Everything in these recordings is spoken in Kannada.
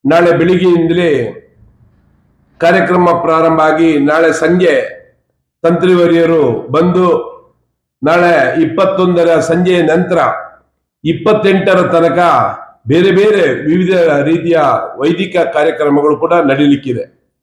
ನಾಳೆ ಬೆಳಿಗ್ಗೆಯಿಂದಲೇ ಕಾರ್ಯಕ್ರಮ ಪ್ರಾರಂಭ ಆಗಿ ನಾಳೆ ಸಂಜೆ ತಂತ್ರಿವರಿಯರು ಬಂದು ನಾಳೆ 21ರ ಸಂಜೆ ನಂತರ 28ರ ತನಕ ಬೇರೆ ಬೇರೆ ವಿವಿಧ ರೀತಿಯ ವೈದಿಕ ಕಾರ್ಯಕ್ರಮಗಳು ಕೂಡ ನಡೀಲಿಕ್ಕಿದೆ.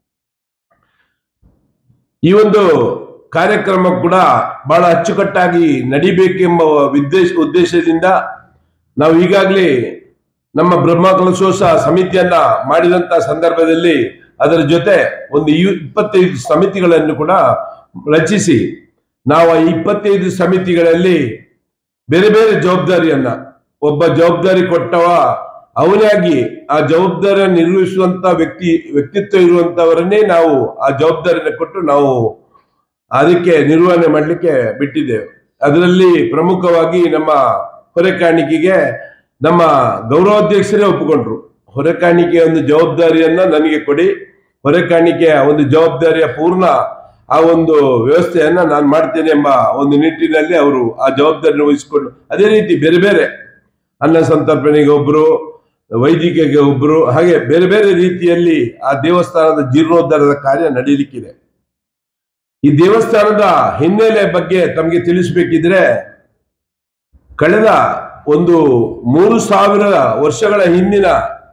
ಈ ಒಂದು ಕಾರ್ಯಕ್ರಮ ಕೂಡ ಬಹಳ ಅಚ್ಚುಕಟ್ಟಾಗಿ ನಡಿಬೇಕೆಂಬ ಉದ್ದೇಶದಿಂದ ನಾವು ಈಗಾಗಲೇ ನಮ್ಮ ಬ್ರಹ್ಮಕಲಶೋತ್ಸವ ಸಮಿತಿಯನ್ನ ಮಾಡಿದಂತ ಸಂದರ್ಭದಲ್ಲಿ ಅದರ ಜೊತೆ ಒಂದು 25 ಸಮಿತಿಗಳನ್ನು ಕೂಡ ರಚಿಸಿ ನಾವು 25 ಸಮಿತಿಗಳಲ್ಲಿ ಬೇರೆ ಬೇರೆ ಜವಾಬ್ದಾರಿಯನ್ನ ಒಬ್ಬ ಜವಾಬ್ದಾರಿ ಕೊಟ್ಟವ ಅವನಾಗಿ ಆ ಜವಾಬ್ದಾರಿಯನ್ನು ನಿರ್ವಹಿಸುವಂತ ವ್ಯಕ್ತಿತ್ವ ಇರುವಂತವರನ್ನೇ ನಾವು ಆ ಜವಾಬ್ದಾರಿಯನ್ನು ಕೊಟ್ಟು ನಾವು ಅದಕ್ಕೆ ನಿರ್ವಹಣೆ ಮಾಡಲಿಕ್ಕೆ ಬಿಟ್ಟಿದ್ದೇವೆ. ಅದರಲ್ಲಿ ಪ್ರಮುಖವಾಗಿ ನಮ್ಮ ಹೊರೆಕಾಣಿಕೆಗೆ ನಮ್ಮ ಗೌರವಾಧ್ಯಕ್ಷರೇ ಒಪ್ಪಿಕೊಂಡ್ರು. ಹೊರೆಕಾಣಿಕೆಯ ಒಂದು ಜವಾಬ್ದಾರಿಯನ್ನ ನನಗೆ ಕೊಡಿ, ಹೊರೆಕಾಣಿಕೆಯ ಒಂದು ಜವಾಬ್ದಾರಿಯ ಪೂರ್ಣ ಆ ಒಂದು ವ್ಯವಸ್ಥೆಯನ್ನ ನಾನು ಮಾಡ್ತೇನೆ ಎಂಬ ಒಂದು ನಿಟ್ಟಿನಲ್ಲಿ ಅವರು ಆ ಜವಾಬ್ದಾರಿಯನ್ನು ವಹಿಸಿಕೊಂಡು ಅದೇ ರೀತಿ ಬೇರೆ ಬೇರೆ ಅನ್ನ ಸಂತರ್ಪಣೆಗೆ ಒಬ್ರು, ವೈದಿಕೆಗೆ ಒಬ್ರು, ಹಾಗೆ ಬೇರೆ ಬೇರೆ ರೀತಿಯಲ್ಲಿ ಆ ದೇವಸ್ಥಾನದ ಜೀರ್ಣೋದ್ಧಾರದ ಕಾರ್ಯ ನಡೀಲಿಕ್ಕಿದೆ. ಈ ದೇವಸ್ಥಾನದ ಹಿನ್ನೆಲೆ ಬಗ್ಗೆ ತಮಗೆ ತಿಳಿಸಬೇಕಿದ್ರೆ ಕಳೆದ ಒಂದು 3000 ವರ್ಷಗಳ ಹಿಂದಿನ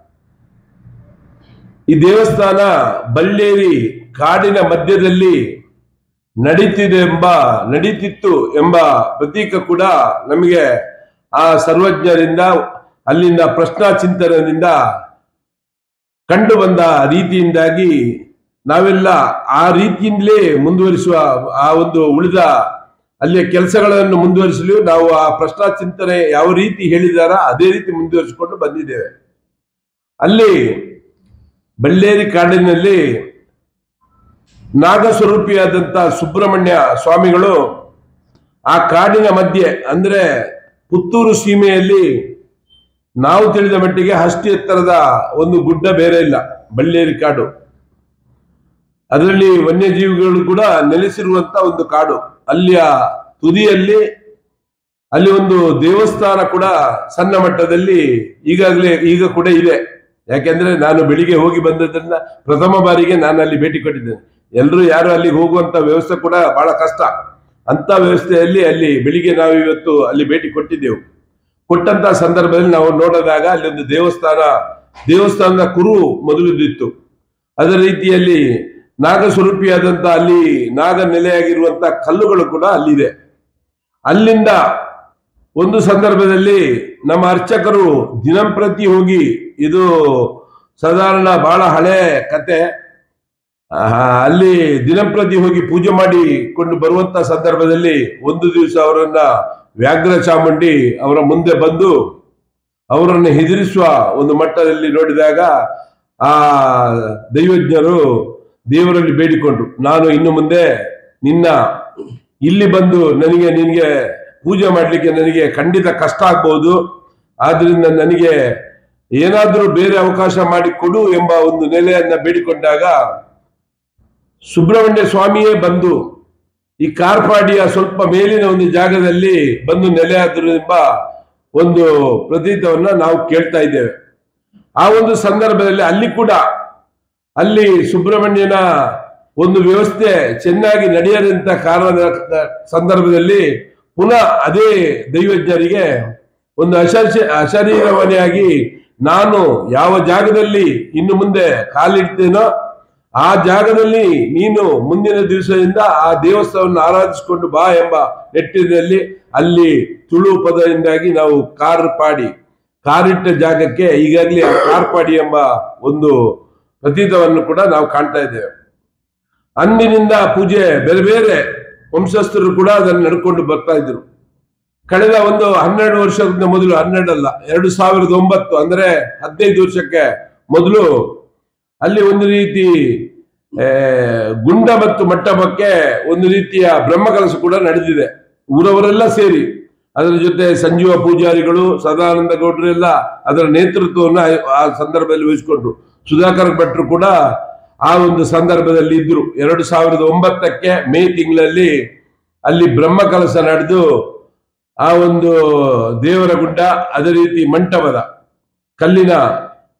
ಈ ದೇವಸ್ಥಾನ ಬಳ್ಳೇರಿ ಕಾಡಿನ ಮಧ್ಯದಲ್ಲಿ ನಡೀತಿತ್ತು ಎಂಬ ಪ್ರತೀಕ ಕೂಡ ನಮಗೆ ಆ ಸರ್ವಜ್ಞರಿಂದ ಅಲ್ಲಿಂದ ಪ್ರಶ್ನಾ ಚಿಂತನದಿಂದ ಕಂಡು ಬಂದ ರೀತಿಯಿಂದಾಗಿ ನಾವೆಲ್ಲ ಆ ರೀತಿಯಿಂದಲೇ ಮುಂದುವರಿಸುವ ಆ ಒಂದು ಉಳಿದ ಅಲ್ಲಿಯ ಕೆಲಸಗಳನ್ನು ಮುಂದುವರಿಸಲು ನಾವು ಆ ಪ್ರಶ್ನಾ ಚಿಂತನೆ ಯಾವ ರೀತಿ ಹೇಳಿದಾರ ಅದೇ ರೀತಿ ಮುಂದುವರಿಸಿಕೊಂಡು ಬಂದಿದ್ದೇವೆ. ಅಲ್ಲಿ ಬಳ್ಳೇರಿ ಕಾಡಿನಲ್ಲಿ ನಾಗಸ್ವರೂಪಿಯಾದಂತ ಸುಬ್ರಹ್ಮಣ್ಯ ಸ್ವಾಮಿಗಳು ಆ ಕಾಡಿನ ಮಧ್ಯೆ ಅಂದ್ರೆ ಪುತ್ತೂರು ಸೀಮೆಯಲ್ಲಿ ನಾವು ತಿಳಿದ ಮಟ್ಟಿಗೆ ಅಷ್ಟು ಎತ್ತರದ ಒಂದು ಗುಡ್ಡ ಬೇರೆ ಇಲ್ಲ, ಬಳ್ಳೇರಿ ಕಾಡು. ಅದರಲ್ಲಿ ವನ್ಯಜೀವಿಗಳು ಕೂಡ ನೆಲೆಸಿರುವಂತ ಒಂದು ಕಾಡು. ಅಲ್ಲಿಯ ತುದಿಯಲ್ಲಿ ಅಲ್ಲಿ ಒಂದು ದೇವಸ್ಥಾನ ಕೂಡ ಸಣ್ಣ ಮಟ್ಟದಲ್ಲಿ ಈಗ ಕೂಡ ಇದೆ. ಯಾಕೆಂದ್ರೆ ನಾನು ಬೆಳಿಗ್ಗೆ ಹೋಗಿ ಬಂದದ್ರಿಂದ ಪ್ರಥಮ ಬಾರಿಗೆ ನಾನು ಅಲ್ಲಿ ಭೇಟಿ ಕೊಟ್ಟಿದ್ದೇನೆ. ಎಲ್ಲರೂ ಯಾರು ಅಲ್ಲಿಗೆ ಹೋಗುವಂತ ವ್ಯವಸ್ಥೆ ಕೂಡ ಬಹಳ ಕಷ್ಟ. ಅಂತ ವ್ಯವಸ್ಥೆಯಲ್ಲಿ ಅಲ್ಲಿ ಬೆಳಿಗ್ಗೆ ನಾವು ಇವತ್ತು ಅಲ್ಲಿ ಭೇಟಿ ಕೊಟ್ಟಿದ್ದೆವು. ಕೊಟ್ಟಂತ ಸಂದರ್ಭದಲ್ಲಿ ನಾವು ನೋಡಿದಾಗ ಅಲ್ಲಿ ಒಂದು ದೇವಸ್ಥಾನದ ಕುರು ಮೊದಲಿದ್ದಿತ್ತು. ಅದರ ರೀತಿಯಲ್ಲಿ ನಾಗಸ್ವರೂಪಿಯಾದಂತ ಅಲ್ಲಿ ನಾಗ ನೆಲೆಯಾಗಿರುವಂತ ಕಲ್ಲುಗಳು ಕೂಡ ಅಲ್ಲಿದೆ. ಅಲ್ಲಿಂದ ಒಂದು ಸಂದರ್ಭದಲ್ಲಿ ನಮ್ಮ ಅರ್ಚಕರು ದಿನಂಪ್ರತಿ ಹೋಗಿ, ಇದು ಸಾಧಾರಣ ಬಹಳ ಹಳೆ ಕತೆ, ಅಲ್ಲಿ ದಿನಂಪ್ರತಿ ಹೋಗಿ ಪೂಜೆ ಮಾಡಿಕೊಂಡು ಬರುವಂತ ಸಂದರ್ಭದಲ್ಲಿ ಒಂದು ದಿವಸ ಅವರನ್ನ ವ್ಯಾಘ್ರ ಚಾಮುಂಡಿ ಅವರ ಮುಂದೆ ಬಂದು ಅವರನ್ನು ಹೆದರಿಸುವ ಒಂದು ಮಟ್ಟದಲ್ಲಿ ನೋಡಿದಾಗ ಆ ದೈವಜ್ಞರು ದೇವರಲ್ಲಿ ಬೇಡಿಕೊಂಡ್ರು, ನಾನು ಇನ್ನು ಮುಂದೆ ನಿನ್ನ ಇಲ್ಲಿ ಬಂದು ನಿನಗೆ ಪೂಜೆ ಮಾಡಲಿಕ್ಕೆ ನನಗೆ ಖಂಡಿತ ಕಷ್ಟ ಆಗ್ಬಹುದು, ಆದ್ರಿಂದ ನನಗೆ ಏನಾದ್ರೂ ಬೇರೆ ಅವಕಾಶ ಮಾಡಿಕೊಡು ಎಂಬ ಒಂದು ನೆಲೆಯನ್ನ ಬೇಡಿಕೊಂಡಾಗ ಸುಬ್ರಹ್ಮಣ್ಯ ಸ್ವಾಮಿಯೇ ಬಂದು ಈ ಕಾರ್ಪಾಡಿಯ ಸ್ವಲ್ಪ ಮೇಲಿನ ಒಂದು ಜಾಗದಲ್ಲಿ ಬಂದು ನೆಲೆಯಾದ್ರು ಎಂಬ ಒಂದು ಪ್ರತೀತವನ್ನ ನಾವು ಕೇಳ್ತಾ ಇದ್ದೇವೆ. ಆ ಒಂದು ಸಂದರ್ಭದಲ್ಲಿ ಅಲ್ಲಿ ಸುಬ್ರಹ್ಮಣ್ಯನ ಒಂದು ವ್ಯವಸ್ಥೆ ಚೆನ್ನಾಗಿ ನಡೆಯದಂತ ಕಾರಣದ ಸಂದರ್ಭದಲ್ಲಿ ಪುನಃ ಅದೇ ದೈವಜ್ಞರಿಗೆ ಒಂದು ಅಶರೀರವನೆಯಾಗಿ ನಾನು ಯಾವ ಜಾಗದಲ್ಲಿ ಇನ್ನು ಮುಂದೆ ಕಾಲಿಡ್ತೇನೋ ಆ ಜಾಗದಲ್ಲಿ ನೀನು ಮುಂದಿನ ದಿವಸದಿಂದ ಆ ದೇವಸ್ಥಾನವನ್ನು ಆರಾಧಿಸಿಕೊಂಡು ಬಾ ಎಂಬ ನಿಟ್ಟಿನಲ್ಲಿ ಅಲ್ಲಿ ತುಳು ಪದದಿಂದಾಗಿ ನಾವು ಕಾರಿಟ್ಟ ಜಾಗಕ್ಕೆ ಈಗಾಗಲೇ ಕಾರ್ಪಾಡಿ ಎಂಬ ಒಂದು ಪ್ರತೀತವನ್ನು ಕೂಡ ನಾವು ಕಾಣ್ತಾ ಇದ್ದೇವೆ. ಅಂದಿನಿಂದ ಪೂಜೆ ಬೇರೆ ಬೇರೆ ವಂಶಸ್ಥರು ಕೂಡ ಅದನ್ನು ನಡ್ಕೊಂಡು ಬರ್ತಾ ಇದ್ರು. ಕಳೆದ ಒಂದು 12 ವರ್ಷದಿಂದ ಮೊದಲು, 12 ಅಲ್ಲ 2009 ಅಂದ್ರೆ 15 ವರ್ಷಕ್ಕೆ ಮೊದಲು ಅಲ್ಲಿ ಒಂದು ರೀತಿ ಗುಂಡ ಮತ್ತು ಮಟ್ಟಪಕ್ಕೆ ಒಂದು ರೀತಿಯ ಬ್ರಹ್ಮಕಲಶ ಕೂಡ ನಡೆದಿದೆ. ಊರವರೆಲ್ಲ ಸೇರಿ ಅದರ ಜೊತೆ ಸಂಜೀವ ಪೂಜಾರಿಗಳು, ಸದಾನಂದ ಗೌಡರು ಎಲ್ಲ ಅದರ ನೇತೃತ್ವವನ್ನು ಆ ಸಂದರ್ಭದಲ್ಲಿ ವಹಿಸಿಕೊಂಡ್ರು. ಸುಧಾಕರ್ ಭಟ್ರು ಕೂಡ ಆ ಒಂದು ಸಂದರ್ಭದಲ್ಲಿ ಇದ್ರು. 2009ಕ್ಕೆ ಮೇ ತಿಂಗಳಲ್ಲಿ ಅಲ್ಲಿ ಬ್ರಹ್ಮಕಲಶ ನಡೆದು ಆ ಒಂದು ದೇವರ ಗುಡ್ಡ, ಅದೇ ರೀತಿ ಮಂಟಪದ ಕಲ್ಲಿನ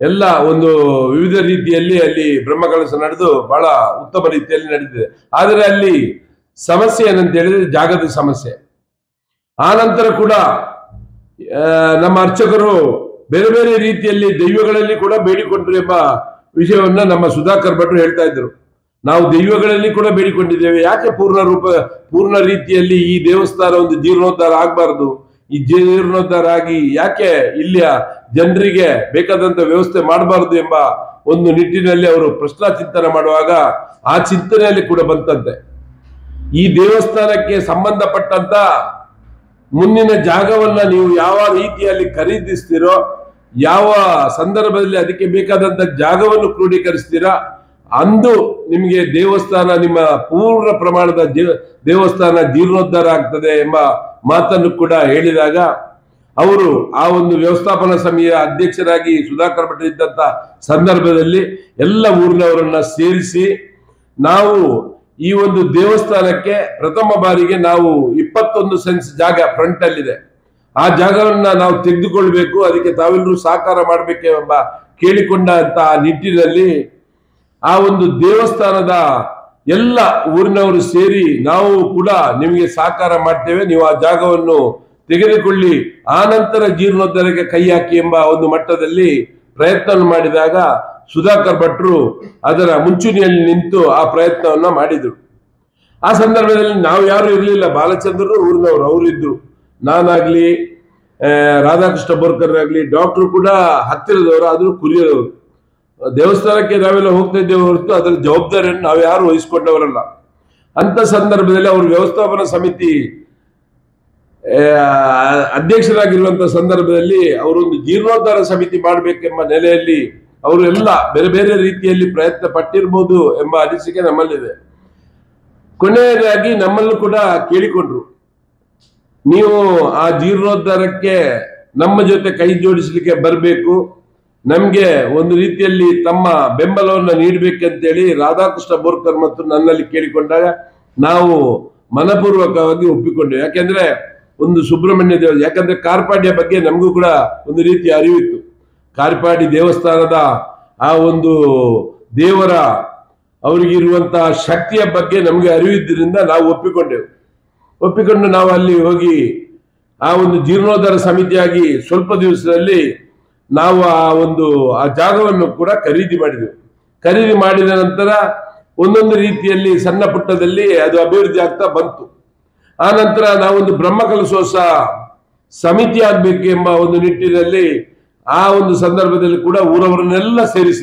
ಎಲ್ಲ ಒಂದು ವಿವಿಧ ರೀತಿಯಲ್ಲಿ ಅಲ್ಲಿ ಬ್ರಹ್ಮಕಲಶ ನಡೆದು ಬಹಳ ಉತ್ತಮ ರೀತಿಯಲ್ಲಿ ನಡೆದಿದೆ. ಆದರೆ ಅಲ್ಲಿ ಸಮಸ್ಯೆ ಏನಂತ ಹೇಳಿದ್ರೆ ಜಾಗದ ಸಮಸ್ಯೆ. ಆ ನಂತರ ಕೂಡ ನಮ್ಮ ಅರ್ಚಕರು ಬೇರೆ ಬೇರೆ ರೀತಿಯಲ್ಲಿ ದೈವಗಳಲ್ಲಿ ಕೂಡ ಬೇಡಿಕೊಂಡ್ರು ಎಂಬ ವಿಷಯವನ್ನ ನಮ್ಮ ಸುಧಾಕರ್ ಭಟ್ರು ಹೇಳ್ತಾ ಇದ್ರು. ನಾವು ದೈವಗಳಲ್ಲಿ ಕೂಡ ಬೇಡಿಕೊಂಡಿದ್ದೇವೆ, ಯಾಕೆ ಪೂರ್ಣ ರೀತಿಯಲ್ಲಿ ಈ ದೇವಸ್ಥಾನ ಒಂದು ಜೀರ್ಣೋದ್ಧಾರ ಆಗಬಾರದು, ಈ ಜೀರ್ಣೋದ್ಧಾರ ಆಗಿ ಯಾಕೆ ಇಲ್ಲಿಯ ಜನರಿಗೆ ಬೇಕಾದಂತ ವ್ಯವಸ್ಥೆ ಮಾಡಬಾರದು ಎಂಬ ಒಂದು ನಿಟ್ಟಿನಲ್ಲಿ ಅವರು ಪ್ರಶ್ನಾ ಚಿಂತನೆ ಮಾಡುವಾಗ ಆ ಚಿಂತನೆಯಲ್ಲಿ ಕೂಡ ಬಂತಂತೆ, ಈ ದೇವಸ್ಥಾನಕ್ಕೆ ಸಂಬಂಧಪಟ್ಟಂತ ಮುಂದಿನ ಜಾಗವನ್ನ ನೀವು ಯಾವ ರೀತಿಯಲ್ಲಿ ಖರೀದಿಸ್ತೀರೋ, ಯಾವ ಸಂದರ್ಭದಲ್ಲಿ ಅದಕ್ಕೆ ಬೇಕಾದಂತ ಜಾಗವನ್ನು ಕ್ರೋಢೀಕರಿಸ್ತೀರಾ, ಅಂದು ನಿಮಗೆ ದೇವಸ್ಥಾನ ನಿಮ್ಮ ಪೂರ್ಣ ಪ್ರಮಾಣದ ದೇವಸ್ಥಾನ ಜೀರ್ಣೋದ್ಧಾರ ಆಗ್ತದೆ ಎಂಬ ಮಾತನ್ನು ಕೂಡ ಹೇಳಿದಾಗ ಅವರು ಆ ಒಂದು ವ್ಯವಸ್ಥಾಪನಾ ಸಮಿತಿಯ ಅಧ್ಯಕ್ಷರಾಗಿ ಸುಧಾಕರ್ ಭಟ್ ಇದ್ದಂತ ಸಂದರ್ಭದಲ್ಲಿ ಎಲ್ಲ ಊರಿನವರನ್ನ ಸೇರಿಸಿ ನಾವು ಈ ಒಂದು ದೇವಸ್ಥಾನಕ್ಕೆ ಪ್ರಥಮ ಬಾರಿಗೆ ನಾವು 21 ಸೆನ್ಸ್ ಜಾಗ ಫ್ರಂಟ್ ಅಲ್ಲಿದೆ, ಆ ಜಾಗವನ್ನ ನಾವು ತೆಗೆದುಕೊಳ್ಬೇಕು, ಅದಕ್ಕೆ ತಾವೆಲ್ಲರೂ ಸಹಕಾರ ಮಾಡಬೇಕು ಎಂಬ ಕೇಳಿಕೊಂಡಂತ ನಿಟ್ಟಿನಲ್ಲಿ ಆ ಒಂದು ದೇವಸ್ಥಾನದ ಎಲ್ಲ ಊರಿನವರು ಸೇರಿ ನಾವು ಕೂಡ ನಿಮಗೆ ಸಹಕಾರ ಮಾಡ್ತೇವೆ, ನೀವು ಆ ಜಾಗವನ್ನು ತೆಗೆದುಕೊಳ್ಳಿ, ಆ ನಂತರ ಜೀರ್ಣೋದ್ಧಾರಕ್ಕೆ ಕೈ ಹಾಕಿ ಎಂಬ ಒಂದು ಮಟ್ಟದಲ್ಲಿ ಪ್ರಯತ್ನ ಮಾಡಿದಾಗ ಸುಧಾಕರ್ ಭಟ್ರು ಅದರ ಮುಂಚೂಣಿಯಲ್ಲಿ ನಿಂತು ಆ ಪ್ರಯತ್ನವನ್ನ ಮಾಡಿದ್ರು. ಆ ಸಂದರ್ಭದಲ್ಲಿ ನಾವು ಯಾರು ಇರಲಿಲ್ಲ, ಬಾಲಚಂದ್ರರು ಊರಿನವರು ಅವರಿದ್ರು, ನಾನಾಗ್ಲಿ ರಾಧಾಕೃಷ್ಣ ಬೋರ್ಕರ್ ಆಗ್ಲಿ, ಡಾಕ್ಟರ್ ಕೂಡ ಹತ್ತಿರದವರು, ಆದ್ರೂ ಕುರಿಯರವರು. ದೇವಸ್ಥಾನಕ್ಕೆ ನಾವೆಲ್ಲ ಹೋಗ್ತಾ ಇದ್ದೇವೆ ಹೊರತು ಅದರ ಜವಾಬ್ದಾರಿಯನ್ನು ನಾವು ಯಾರು ವಹಿಸಿಕೊಂಡವರಲ್ಲ. ಅಂತ ಸಂದರ್ಭದಲ್ಲಿ ಅವರು ವ್ಯವಸ್ಥಾಪನಾ ಸಮಿತಿ ಅಧ್ಯಕ್ಷರಾಗಿರುವಂತಹ ಸಂದರ್ಭದಲ್ಲಿ ಅವರೊಂದು ಜೀರ್ಣೋದ್ಧಾರ ಸಮಿತಿ ಮಾಡಬೇಕೆಂಬ ನೆಲೆಯಲ್ಲಿ ಅವರು ಎಲ್ಲ ಬೇರೆ ಬೇರೆ ರೀತಿಯಲ್ಲಿ ಪ್ರಯತ್ನ ಪಟ್ಟಿರ್ಬೋದು ಎಂಬ ಅನಿಸಿಕೆ ನಮ್ಮಲ್ಲಿದೆ. ಕೊನೆಯದಾಗಿ ನಮ್ಮಲ್ಲೂ ಕೂಡ ಕೇಳಿಕೊಂಡ್ರು, ನೀವು ಆ ಜೀರ್ಣೋದ್ಧಾರಕ್ಕೆ ನಮ್ಮ ಜೊತೆ ಕೈ ಜೋಡಿಸಲಿಕ್ಕೆ ಬರಬೇಕು, ನಮ್ಗೆ ಒಂದು ರೀತಿಯಲ್ಲಿ ತಮ್ಮ ಬೆಂಬಲವನ್ನು ನೀಡಬೇಕಂತೇಳಿ ರಾಧಾಕೃಷ್ಣ ಬೋರ್ಕರ್ ಮತ್ತು ನನ್ನಲ್ಲಿ ಕೇಳಿಕೊಂಡಾಗ ನಾವು ಮನಪೂರ್ವಕವಾಗಿ ಒಪ್ಪಿಕೊಂಡೆವು. ಯಾಕೆಂದ್ರೆ ಒಂದು ಸುಬ್ರಹ್ಮಣ್ಯ ಯಾಕಂದ್ರೆ ಕಾರ್ಪಾಡಿಯ ಬಗ್ಗೆ ನಮಗೂ ಕೂಡ ಒಂದು ರೀತಿಯ ಅರಿವಿತ್ತು. ಕಾರ್ಪಾಡಿ ದೇವಸ್ಥಾನದ ಆ ಒಂದು ದೇವರ ಅವರಿಗಿರುವಂತಹ ಶಕ್ತಿಯ ಬಗ್ಗೆ ನಮಗೆ ಅರಿವಿದ್ದರಿಂದ ನಾವು ಒಪ್ಪಿಕೊಂಡು ನಾವು ಅಲ್ಲಿ ಹೋಗಿ ಆ ಒಂದು ಜೀರ್ಣೋದ್ಧಾರ ಸಮಿತಿಯಾಗಿ ಸ್ವಲ್ಪ ದಿವಸದಲ್ಲಿ ನಾವು ಆ ಜಾಗವನ್ನು ಕೂಡ ಖರೀದಿ ಮಾಡಿದೆವು. ಖರೀದಿ ಮಾಡಿದ ನಂತರ ಒಂದೊಂದು ರೀತಿಯಲ್ಲಿ ಸಣ್ಣ ಪುಟ್ಟದಲ್ಲಿ ಅದು ಅಭಿವೃದ್ಧಿ ಆಗ್ತಾ ಬಂತು. ಆ ನಂತರ ನಾವೊಂದು ಬ್ರಹ್ಮಕಲಶೋತ್ಸವ ಸಮಿತಿ ಆಗ್ಬೇಕು ಎಂಬ ಒಂದು ನಿಟ್ಟಿನಲ್ಲಿ ಆ ಒಂದು ಸಂದರ್ಭದಲ್ಲಿ ಕೂಡ ಊರವರನ್ನೆಲ್ಲ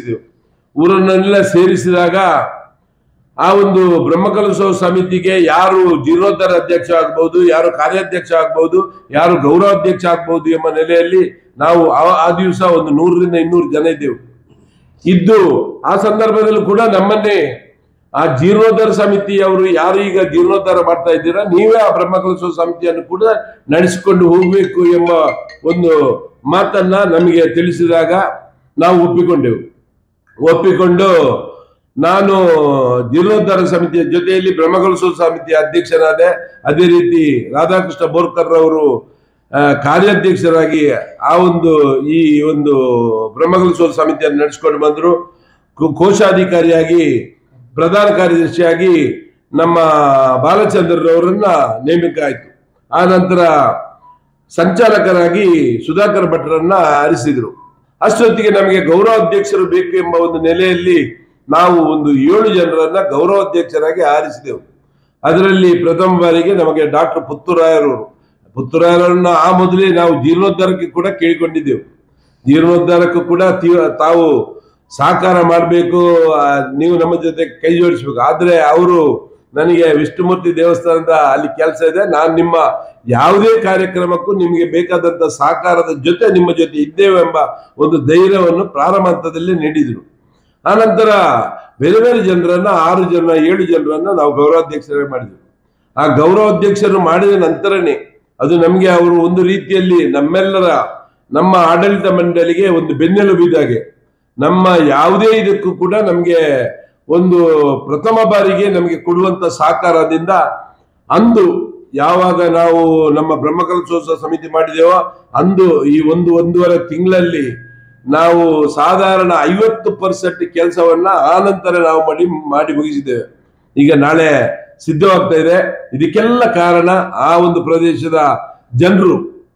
ಸೇರಿಸಿದಾಗ ಆ ಒಂದು ಬ್ರಹ್ಮಕಲಶೋತ್ಸವ ಸಮಿತಿಗೆ ಯಾರು ಜೀರ್ಣೋದ್ಧಾರ ಅಧ್ಯಕ್ಷ ಆಗ್ಬಹುದು, ಯಾರು ಕಾರ್ಯಾಧ್ಯಕ್ಷ ಆಗ್ಬಹುದು, ಯಾರು ಗೌರವಾಧ್ಯಕ್ಷ ಆಗ್ಬಹುದು ಎಂಬ ನೆಲೆಯಲ್ಲಿ ನಾವು ಆ ದಿವಸ ಒಂದು 100 ರಿಂದ 200 ಜನ ಇದ್ದು ಆ ಸಂದರ್ಭದಲ್ಲೂ ಕೂಡ ನಮ್ಮನ್ನೇ ಆ ಜೀರ್ಣೋದ್ಧಾರ ಸಮಿತಿಯವರು ಯಾರು ಈಗ ಜೀರ್ಣೋದ್ಧಾರ ಮಾಡ್ತಾ ಇದ್ದೀರಾ, ನೀವೇ ಆ ಬ್ರಹ್ಮಕಲಶೋತ್ಸವ ಸಮಿತಿಯನ್ನು ಕೂಡ ನಡೆಸಿಕೊಂಡು ಹೋಗ್ಬೇಕು ಎಂಬ ಒಂದು ಮಾತನ್ನ ನಮಗೆ ತಿಳಿಸಿದಾಗ ನಾವು ಒಪ್ಪಿಕೊಂಡು ನಾನು ಜೀರ್ಣೋದ್ಧಾರ ಸಮಿತಿಯ ಜೊತೆಯಲ್ಲಿ ಬ್ರಹ್ಮಕಲಶೋತ್ಸವ ಸಮಿತಿಯ ಅಧ್ಯಕ್ಷನಾದೆ. ಅದೇ ರೀತಿ ರಾಧಾಕೃಷ್ಣ ಬೋರ್ಕರ್ ಅವರು ಕಾರ್ಯಾಧ್ಯಕ್ಷರಾಗಿ ಈ ಒಂದು ಬ್ರಹ್ಮಕಲಶೋತ್ಸವ ಸಮಿತಿಯನ್ನು ನಡೆಸಿಕೊಂಡು ಬಂದರು. ಕೋಶಾಧಿಕಾರಿಯಾಗಿ ಪ್ರಧಾನ ಕಾರ್ಯದರ್ಶಿಯಾಗಿ ನಮ್ಮ ಬಾಲಚಂದ್ರರವರನ್ನ ನೇಮಕ ಆಯಿತು. ಆ ನಂತರ ಸಂಚಾಲಕರಾಗಿ ಸುಧಾಕರ್ ಭಟ್ರನ್ನ ಆರಿಸಿದ್ರು. ಅಷ್ಟೊತ್ತಿಗೆ ನಮಗೆ ಗೌರವಾಧ್ಯಕ್ಷರು ಬೇಕು ಎಂಬ ಒಂದು ನೆಲೆಯಲ್ಲಿ ನಾವು ಒಂದು 7 ಜನರನ್ನ ಗೌರವಾಧ್ಯಕ್ಷರಾಗಿ ಆರಿಸಿದೆವು. ಅದರಲ್ಲಿ ಪ್ರಥಮ ಬಾರಿಗೆ ನಮಗೆ ಡಾಕ್ಟರ್ ಪುತ್ತೂರಾಯರವರನ್ನ ಆ ಮೊದಲೇ ನಾವು ಜೀರ್ಣೋದ್ಧಾರಕ್ಕೆ ಕೂಡ ಕೇಳಿಕೊಂಡಿದ್ದೆವು. ಜೀರ್ಣೋದ್ಧಾರಕ್ಕೂ ಕೂಡ ತಾವು ಸಹಕಾರ ಮಾಡಬೇಕು, ನೀವು ನಮ್ಮ ಜೊತೆ ಕೈ ಜೋಡಿಸ್ಬೇಕು. ಆದ್ರೆ ಅವರು ನನಗೆ ವಿಷ್ಣುಮೂರ್ತಿ ದೇವಸ್ಥಾನದ ಅಲ್ಲಿ ಕೆಲಸ ಇದೆ, ನಾನು ನಿಮ್ಮ ಯಾವುದೇ ಕಾರ್ಯಕ್ರಮಕ್ಕೂ ನಿಮಗೆ ಬೇಕಾದಂತ ಸಹಕಾರದ ಜೊತೆ ನಿಮ್ಮ ಜೊತೆ ಇದ್ದೇವೆ ಎಂಬ ಒಂದು ಧೈರ್ಯವನ್ನು ಪ್ರಾರಂಭ ಹಂತದಲ್ಲಿ ನೀಡಿದ್ರು. ಆನಂತರ ಬೇರೆ ಬೇರೆ ಜನರನ್ನ 6 ಜನ 7 ಜನರನ್ನ ನಾವು ಗೌರವಾಧ್ಯಕ್ಷರಾಗಿ ಮಾಡಿದ್ವಿ. ಆ ಗೌರವಾಧ್ಯಕ್ಷರು ಮಾಡಿದ ನಂತರನೇ ಅದು ನಮಗೆ ಅವರು ಒಂದು ರೀತಿಯಲ್ಲಿ ನಮ್ಮ ಆಡಳಿತ ಮಂಡಳಿಗೆ ಒಂದು ಬೆನ್ನೆಲುಬಿದಾಗೆ, ನಮ್ಮ ಯಾವುದೇ ಇದಕ್ಕೂ ಕೂಡ ನಮಗೆ ಒಂದು ಪ್ರಥಮ ಬಾರಿಗೆ ನಮಗೆ ಕೊಡುವಂತ ಸಹಕಾರದಿಂದ ಅಂದು ಯಾವಾಗ ನಾವು ನಮ್ಮ ಬ್ರಹ್ಮಕಲಶೋತ್ಸವ ಸಮಿತಿ ಮಾಡಿದೆವೋ ಅಂದು ಈ 1.5 ತಿಂಗಳಲ್ಲಿ ನಾವು ಸಾಧಾರಣ 50% ಕೆಲಸವನ್ನ ಆನಂತರ ನಾವು ಮಾಡಿ ಮುಗಿಸಿದ್ದೇವೆ. ಈಗ ನಾಳೆ ಸಿದ್ಧವಾಗ್ತಾ ಇದೆ. ಇದಕ್ಕೆಲ್ಲ ಕಾರಣ ಆ ಒಂದು ಪ್ರದೇಶದ ಜನರು,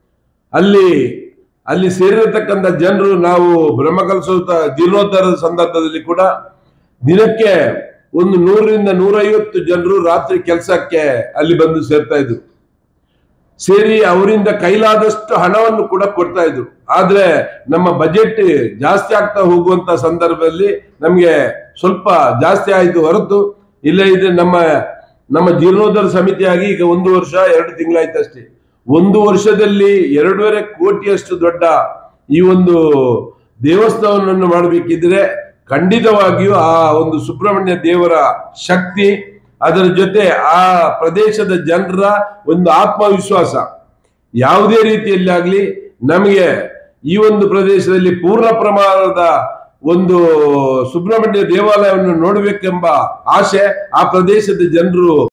ಅಲ್ಲಿ ಸೇರಿರತಕ್ಕಂಥ ಜನರು. ನಾವು ಬ್ರಹ್ಮಕಲಶೋತ್ಸವ ಜೀರ್ಣೋದ್ಧಾರದ ಸಂದರ್ಭದಲ್ಲಿ ಕೂಡ ದಿನಕ್ಕೆ ಒಂದು 100ರಿಂದ 150 ಜನರು ರಾತ್ರಿ ಕೆಲಸಕ್ಕೆ ಅಲ್ಲಿ ಬಂದು ಸೇರ್ತಾ ಇದ್ರು. ಸೇರಿ ಅವರಿಂದ ಕೈಲಾದಷ್ಟು ಹಣವನ್ನು ಕೂಡ ಕೊಡ್ತಾ ಇದ್ರು. ಆದ್ರೆ ನಮ್ಮ ಬಜೆಟ್ ಜಾಸ್ತಿ ಆಗ್ತಾ ಹೋಗುವಂತ ಸಂದರ್ಭದಲ್ಲಿ ನಮ್ಗೆ ಸ್ವಲ್ಪ ಜಾಸ್ತಿ ಆಯ್ತು ಹೊರತು ಇಲ್ಲ ಇದೆ. ನಮ್ಮ ಜೀರ್ಣೋದ್ಧಾರ ಸಮಿತಿಯಾಗಿ ಈಗ 1 ವರ್ಷ 2 ತಿಂಗಳಾಯ್ತು ಅಷ್ಟೇ. 1 ವರ್ಷದಲ್ಲಿ 2.5 ಕೋಟಿಯಷ್ಟು ದೊಡ್ಡ ಈ ಒಂದು ದೇವಸ್ಥಾನವನ್ನು ಮಾಡಬೇಕಿದ್ರೆ ಖಂಡಿತವಾಗಿಯೂ ಆ ಒಂದು ಸುಬ್ರಹ್ಮಣ್ಯ ದೇವರ ಶಕ್ತಿ, ಅದರ ಜೊತೆ ಆ ಪ್ರದೇಶದ ಜನರ ಒಂದು ಆತ್ಮವಿಶ್ವಾಸ, ಯಾವುದೇ ರೀತಿಯಲ್ಲಿ ಆಗ್ಲಿ ನಮಗೆ ಈ ಒಂದು ಪ್ರದೇಶದಲ್ಲಿ ಪೂರ್ಣ ಪ್ರಮಾಣದ ಒಂದು ಸುಬ್ರಹ್ಮಣ್ಯ ದೇವಾಲಯವನ್ನು ನೋಡಬೇಕೆಂಬ ಆಸೆ ಆ ಪ್ರದೇಶದ ಜನರು